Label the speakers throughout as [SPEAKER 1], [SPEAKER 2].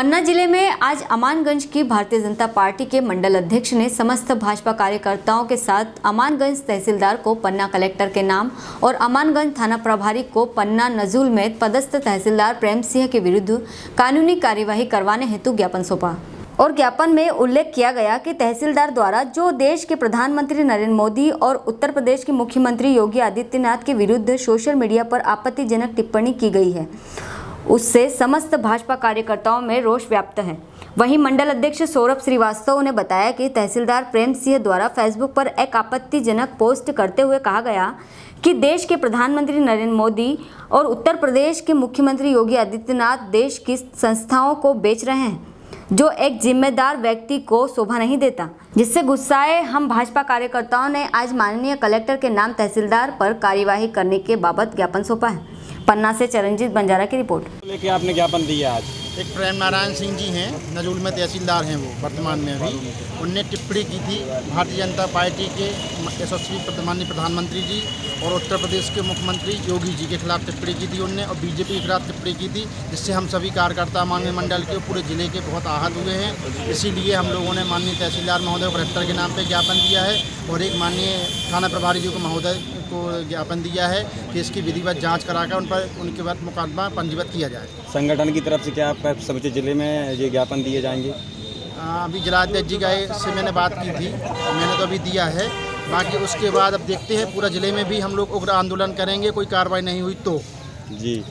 [SPEAKER 1] पन्ना जिले में आज अमानगंज की भारतीय जनता पार्टी के मंडल अध्यक्ष ने समस्त भाजपा कार्यकर्ताओं के साथ अमानगंज तहसीलदार को पन्ना कलेक्टर के नाम और अमानगंज थाना प्रभारी को पन्ना नजूल में पदस्थ तहसीलदार प्रेम सिंह के विरुद्ध कानूनी कार्यवाही करवाने हेतु ज्ञापन सौंपा। और ज्ञापन में उल्लेख किया गया कि तहसीलदार द्वारा जो देश के प्रधानमंत्री नरेंद्र मोदी और उत्तर प्रदेश के मुख्यमंत्री योगी आदित्यनाथ के विरुद्ध सोशल मीडिया पर आपत्तिजनक टिप्पणी की गई है, उससे समस्त भाजपा कार्यकर्ताओं में रोष व्याप्त है। वहीं मंडल अध्यक्ष सौरभ श्रीवास्तव ने बताया कि तहसीलदार प्रेम सिंह द्वारा फेसबुक पर एक आपत्तिजनक पोस्ट करते हुए कहा गया कि देश के प्रधानमंत्री नरेंद्र मोदी और उत्तर प्रदेश के मुख्यमंत्री योगी आदित्यनाथ देश की संस्थाओं को बेच रहे हैं, जो एक जिम्मेदार व्यक्ति को शोभा नहीं देता। जिससे गुस्साए हम भाजपा कार्यकर्ताओं ने आज माननीय कलेक्टर के नाम तहसीलदार पर कार्यवाही करने के बाबत ज्ञापन सौंपा है। पन्ना से चरणजीत बंजारा की रिपोर्ट।
[SPEAKER 2] लेके आपने ज्ञापन दिया आज।
[SPEAKER 3] एक प्रेम नारायण सिंह जी हैं, नजूल में तहसीलदार हैं, वो वर्तमान में अभी उनने टिप्पणी की थी भारतीय जनता पार्टी के यशस्वी माननीय प्रधानमंत्री जी और उत्तर प्रदेश के मुख्यमंत्री योगी जी के खिलाफ टिप्पणी की थी उनने, और बीजेपी के खिलाफ टिप्पणी की थी, जिससे हम सभी कार्यकर्ता माननीय मंडल के पूरे जिले के बहुत आहत हुए हैं। इसीलिए हम लोगों ने माननीय तहसीलदार महोदय को कलेक्टर के नाम पर ज्ञापन दिया है और एक माननीय थाना प्रभारी जी को महोदय को ज्ञापन दिया है कि इसकी विधिवत जाँच कराकर उन पर उनके बाद मुकदमा पंजीबद्ध किया जाए।
[SPEAKER 2] संगठन की तरफ से क्या आपका समूचे जिले में ये ज्ञापन दिए जाएंगे?
[SPEAKER 3] अभी जिलाध्यक्ष जी से मैंने बात की थी, मैंने तो अभी दिया है, बाकी उसके बाद अब देखते हैं पूरा जिले में भी हम लोग उग्र आंदोलन करेंगे, कोई कार्रवाई नहीं हुई तो। जी।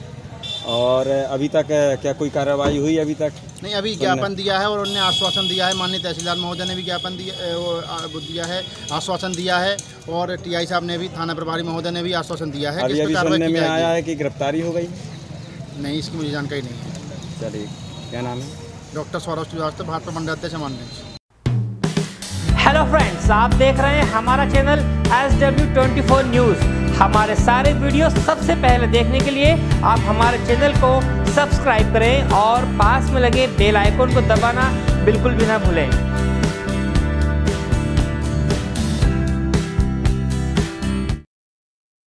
[SPEAKER 2] और अभी तक क्या कोई कार्रवाई हुई अभी तक?
[SPEAKER 3] नहीं, अभी ज्ञापन दिया है और उन्होंने आश्वासन दिया है, माननीय तहसीलदार महोदय ने भी ज्ञापन दिया है, आश्वासन दिया है, और टीआई साहब ने भी, थाना प्रभारी महोदय ने भी आश्वासन दिया है।
[SPEAKER 2] अभी सुनने में आया है कि गिरफ्तारी हो गई?
[SPEAKER 3] नहीं, इसकी मुझे जानकारी नहीं है।
[SPEAKER 2] चलिए, क्या नाम है?
[SPEAKER 3] डॉक्टर सौरभ श्रीवास्तव, भाजपा मंडल अध्यक्ष अमानगंज।
[SPEAKER 4] हेलो फ्रेंड्स, आप देख रहे हैं हमारा चैनल SW24 न्यूज़। हमारे सारे वीडियो सबसे पहले देखने के लिए आप हमारे चैनल को सब्सक्राइब करें और पास में लगे बेल आइकन को दबाना बिल्कुल भी ना भूलें।